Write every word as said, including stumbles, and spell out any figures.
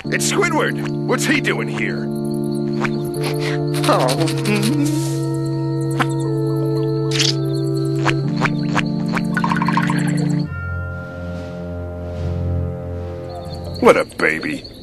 It's Squidward! What's he doing here? What a baby.